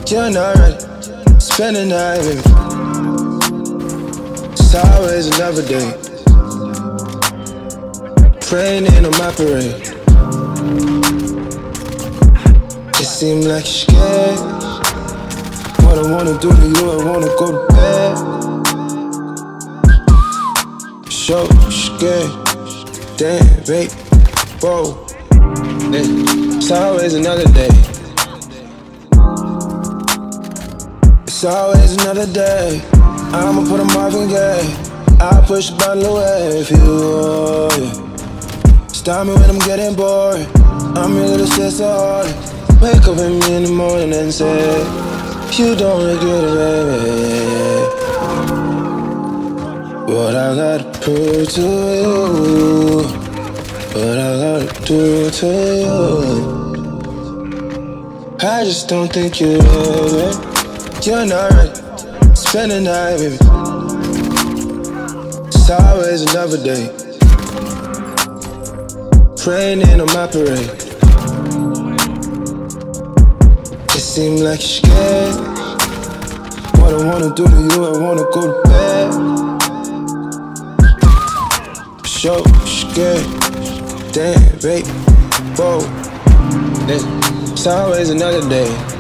You're not ready. Spend the night with me. It's always another day. Praying in on my parade. It seems like you're scared. What I wanna do to you, I wanna go to bed. So scared. Damn, babe. Whoa. It's always another day. It's always another day. I'ma put a Marvin Gaye. I'll push the bottle away if you want. Stop me when I'm getting bored. I'm your little sister hard. Wake up with me in the morning and say you don't regret it, baby. What I gotta prove to you, what I gotta do to you. I just don't think you're ready. You're not ready. Spend the night with me. It's always another day. Praying in on my parade. It seems like you're scared. What I wanna do to you, I wanna go to bed. So scared. Damn, babe. Whoa. It's always another day.